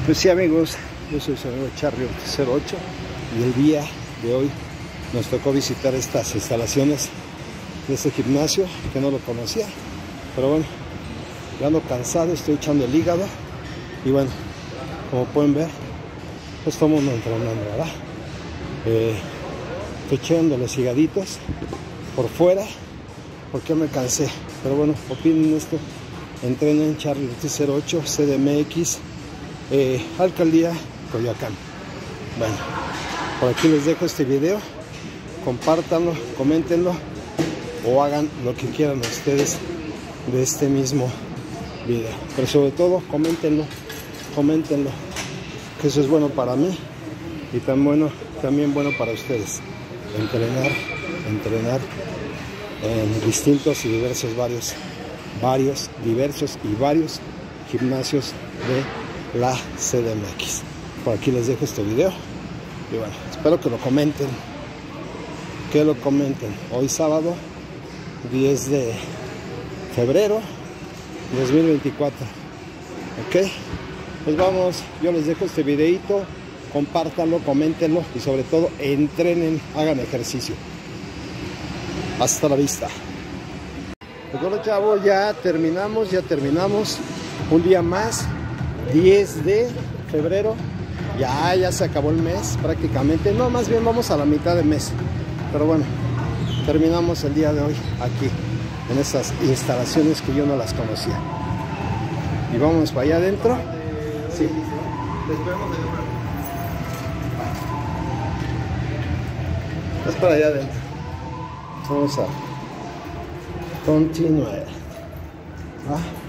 Pues sí, amigos, yo soy su amigo Charlie 08 y el día de hoy nos tocó visitar estas instalaciones de este gimnasio que no lo conocía, pero bueno, ya ando cansado, estoy echando el hígado y bueno, como pueden ver, pues estamos entrenando, ¿verdad? Estoy echando los higaditos por fuera porque me cansé, pero bueno, opinen esto, entrenen Charlie 08 CDMX, Alcaldía Coyoacán. Bueno, por aquí les dejo este video, compártanlo, coméntenlo o hagan lo que quieran ustedes de este mismo video, pero sobre todo coméntenlo, que eso es bueno para mí y también bueno para ustedes. Entrenar en distintos y diversos varios gimnasios de la CDMX. Por aquí les dejo este video y bueno, espero que lo comenten, hoy sábado 10 de febrero 2024. Ok, pues vamos, yo les dejo este videito, compártanlo, coméntenlo y sobre todo entrenen, hagan ejercicio. Hasta la vista. Pues bueno, chavos, ya terminamos un día más, 10 de febrero, ya se acabó el mes prácticamente, no, más bien vamos a la mitad de mes, pero bueno, terminamos el día de hoy aquí en estas instalaciones que yo no las conocía y vamos para allá adentro. Sí, es para allá adentro, vamos a continuar.